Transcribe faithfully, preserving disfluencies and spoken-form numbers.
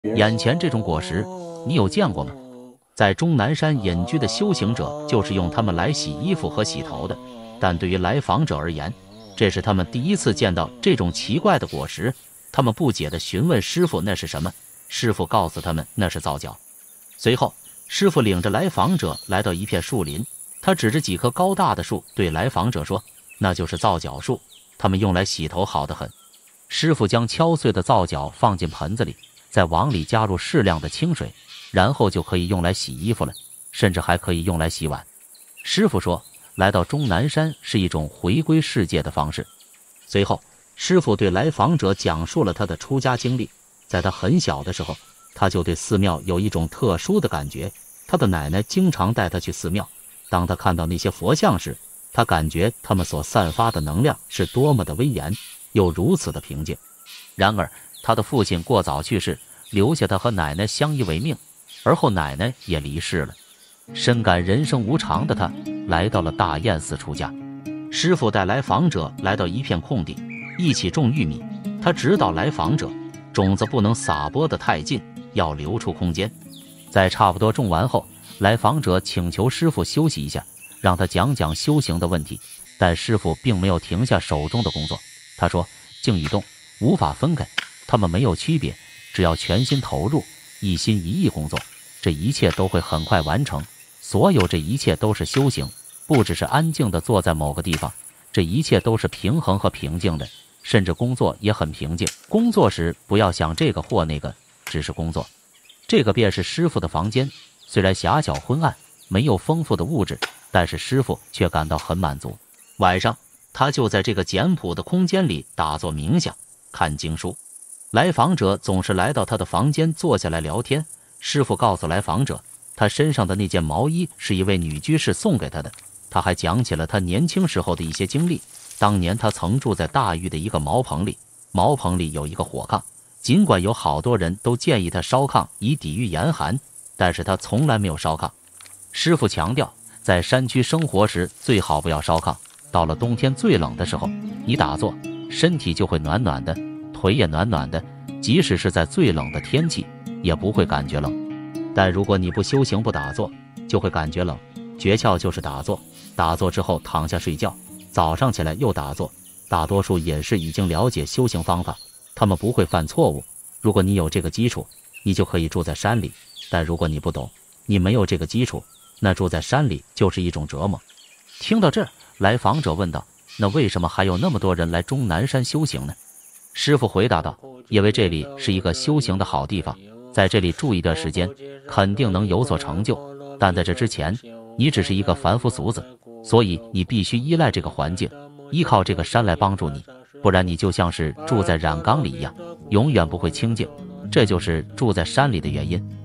眼前这种果实，你有见过吗？在终南山隐居的修行者，就是用它们来洗衣服和洗头的。但对于来访者而言，这是他们第一次见到这种奇怪的果实。他们不解地询问师傅那是什么，师傅告诉他们那是皂角。随后，师傅领着来访者来到一片树林，他指着几棵高大的树对来访者说：“那就是皂角树，它们用来洗头好得很。”师傅将敲碎的皂角放进盆子里，再往里加入适量的清水，然后就可以用来洗衣服了，甚至还可以用来洗碗。师傅说，来到终南山是一种回归世界的方式。随后，师傅对来访者讲述了他的出家经历。在他很小的时候，他就对寺庙有一种特殊的感觉。他的奶奶经常带他去寺庙，当他看到那些佛像时，他感觉他们所散发的能量是多么的威严，又如此的平静。然而，他的父亲过早去世，留下他和奶奶相依为命，而后奶奶也离世了。深感人生无常的他，来到了大雁寺出家。师傅带来访者来到一片空地，一起种玉米。他指导来访者，种子不能撒播得太近，要留出空间。在差不多种完后，来访者请求师傅休息一下，让他讲讲修行的问题。但师傅并没有停下手中的工作。他说，静与动无法分开，他们没有区别，只要全心投入，一心一意工作，这一切都会很快完成。所有这一切都是修行，不只是安静地坐在某个地方，这一切都是平衡和平静的。甚至工作也很平静。工作时不要想这个或那个，只是工作。这个便是师傅的房间，虽然狭小昏暗，没有丰富的物质，但是师傅却感到很满足。晚上，他就在这个简朴的空间里打坐冥想，看经书。来访者总是来到他的房间坐下来聊天。师傅告诉来访者，他身上的那件毛衣是一位女居士送给他的。他还讲起了他年轻时候的一些经历。当年他曾住在大峪的一个茅棚里，茅棚里有一个火炕，尽管有好多人都建议他烧炕以抵御严寒，但是他从来没有烧炕。师傅强调，在山区生活时最好不要烧炕，到了冬天最冷的时候，你打坐，身体就会暖暖的，腿也暖暖的，即使是在最冷的天气，也不会感觉冷。但如果你不修行不打坐，就会感觉冷。诀窍就是打坐，打坐之后躺下睡觉，早上起来又打坐。大多数隐士已经了解修行方法，他们不会犯错误。如果你有这个基础，你就可以住在山里。但如果你不懂，你没有这个基础，那住在山里就是一种折磨。听到这儿，来访者问道，那为什么还有那么多人来终南山修行呢？师父回答道，因为这里是一个修行的好地方，在这里住一段时间，肯定能有所成就。但在这之前，你只是一个凡夫俗子，所以你必须依赖这个环境，依靠这个山来帮助你，不然你就像是住在染缸里一样，永远不会清净。这就是住在山里的原因。